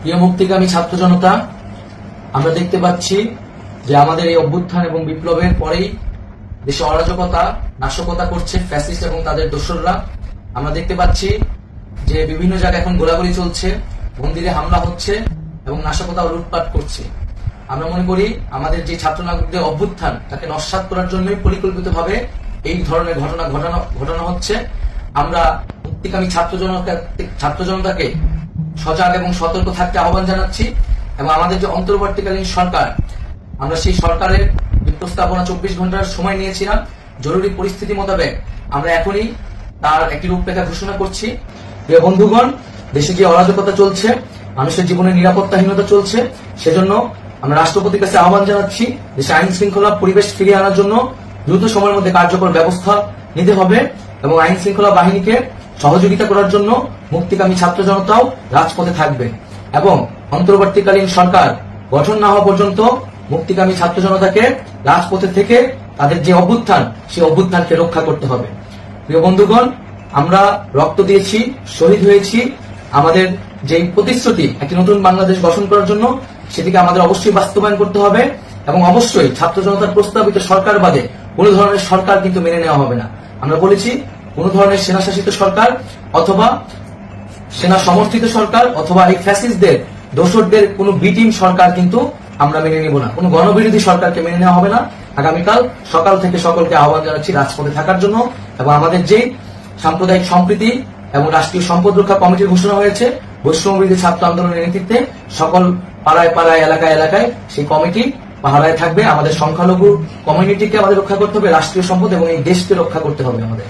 প্রিয় মুক্তিকামী ছাত্র জনতা, আমরা দেখতে পাচ্ছি যে আমাদের এই অভ্যুত্থান এবং বিপ্লবের পরেই দেশে অরাজকতা নাশকতা করছে ফ্যাসিস্ট এবং তাদের দোসররা। আমরা দেখতে পাচ্ছি যে বিভিন্ন জায়গায় এখন গোলাগুলি চলছে, মন্দিরে হামলা হচ্ছে এবং নাশকতা ও লুটপাট করছে। আমরা মনে করি আমাদের যে ছাত্র নাগরিকদের অভ্যুত্থান তাকে নস্যাৎ করার জন্যই পরিকল্পিতভাবে এই ধরনের ঘটনা ঘটানো হচ্ছে। আমরা মুক্তিকামী ছাত্র জনতাকে সজাগ এবং সতর্ক থাকতে আহ্বান জানাচ্ছি এবং আমাদের যে অন্তর্বর্তীকালীন সরকার, আমরা সেই সরকারের প্রস্তাবনা 24 ঘন্টার সময় নিয়েছিলাম। জরুরি পরিস্থিতি মোতাবেক আমরা এখনই তার একটি রূপরেখা ঘোষণা করছি। প্রিয় বন্ধুগণ, দেশে যে অরাজকতা চলছে, মানুষের জীবনের নিরাপত্তাহীনতা চলছে, সেজন্য আমরা রাষ্ট্রপতির কাছে আহ্বান জানাচ্ছি দেশে আইন শৃঙ্খলা পরিবেশ ফিরিয়ে আনার জন্য দ্রুত সময়ের মধ্যে কার্যকর ব্যবস্থা নিতে হবে এবং আইন শৃঙ্খলা বাহিনীকে সহযোগিতা করার জন্য মুক্তিকামী ছাত্র জনতাও রাজপথে থাকবে এবং অন্তর্বর্তীকালীন সরকার গঠন না হওয়া পর্যন্ত মুক্তিকামী ছাত্র জনতাকে রাজপথে থেকে তাদের যে অভ্যুত্থান, সেই অভ্যুত্থানকে রক্ষা করতে হবে। প্রিয় বন্ধুগণ, আমরা রক্ত দিয়েছি, শহীদ হয়েছি। আমাদের যে প্রতিশ্রুতি একটি নতুন বাংলাদেশ গঠন করার জন্য, সেটিকে আমাদের অবশ্যই বাস্তবায়ন করতে হবে এবং অবশ্যই ছাত্র জনতার প্রস্তাবিত সরকার বাদে কোন ধরনের সরকার কিন্তু মেনে নেওয়া হবে না। আমরা বলেছি কোন ধরনের সেনা শাসিত সরকার অথবা সেনা সমর্থিত সরকার অথবা এই ফ্যাসিস্টদের দোসরদের কোন বি টিম সরকার কিন্তু আমরা মেনে নিব না। কোন গণবিরোধী সরকারকে মেনে নেওয়া হবে না। আগামীকাল সকাল থেকে সকলকে আহ্বান জানাচ্ছি রাজপথে থাকার জন্য এবং আমাদের যে সাম্প্রদায়িক সম্প্রীতি এবং রাষ্ট্রীয় সম্পদ রক্ষা কমিটির ঘোষণা হয়েছে বৈষম্যবিরোধী ছাত্র আন্দোলনের নেতৃত্বে, সকল পাড়ায় পাড়ায় এলাকায় এলাকায় সেই কমিটি পাহারায় থাকবে। আমাদের সংখ্যালঘু কমিউনিটিকে আমাদের রক্ষা করতে হবে, রাষ্ট্রীয় সম্পদ এবং এই দেশকে রক্ষা করতে হবে আমাদের।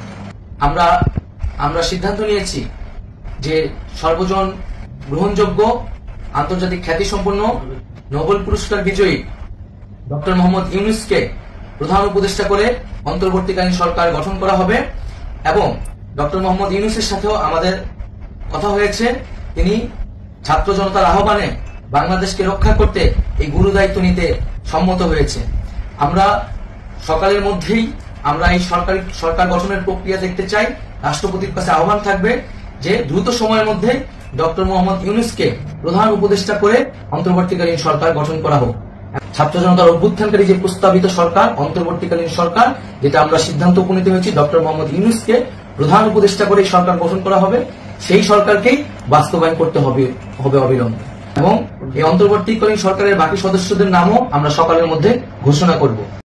আমরা সিদ্ধান্ত নিয়েছি যে সর্বজন গ্রহণযোগ্য আন্তর্জাতিক খ্যাতিসম্পন্ন নোবেল পুরস্কার বিজয়ী ডক্টর মোহাম্মদ ইউনূসকে প্রধান উপদেষ্টা করে অন্তর্বর্তীকালীন সরকার গঠন করা হবে এবং ডক্টর মোহাম্মদ ইউনূসের সাথেও আমাদের কথা হয়েছে। তিনি ছাত্র জনতার আহ্বানে বাংলাদেশকে রক্ষা করতে এই গুরু দায়িত্ব নিতে সম্মত হয়েছে। আমরা সকালের মধ্যেই আমরা এই সরকার গঠনের প্রক্রিয়া দেখতে চাই। রাষ্ট্রপতির কাছে আহ্বান থাকবে যে দ্রুত সময়ের মধ্যে ডক্টর মোহাম্মদ ইউনূসকে প্রধান উপদেষ্টা করে অন্তর্বর্তীকালীন সরকার গঠন করা হোক। ছাত্র জনতার অভ্যুত্থানকারী যে প্রস্তাবিত সরকার, অন্তর্বর্তীকালীন সরকার, যেটা আমরা সিদ্ধান্ত উপনীত হয়েছি ডক্টর মোহাম্মদ ইউনূসকে প্রধান উপদেষ্টা করে এই সরকার গঠন করা হবে, সেই সরকারকেই বাস্তবায়ন করতে হবে অবিলম্বে এবং এই অন্তর্বর্তীকালীন সরকারের বাকি সদস্যদের নামও আমরা সকালের মধ্যে ঘোষণা করব।